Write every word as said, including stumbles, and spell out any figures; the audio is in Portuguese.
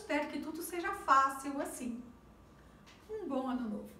espero que tudo seja fácil assim. Um bom ano novo!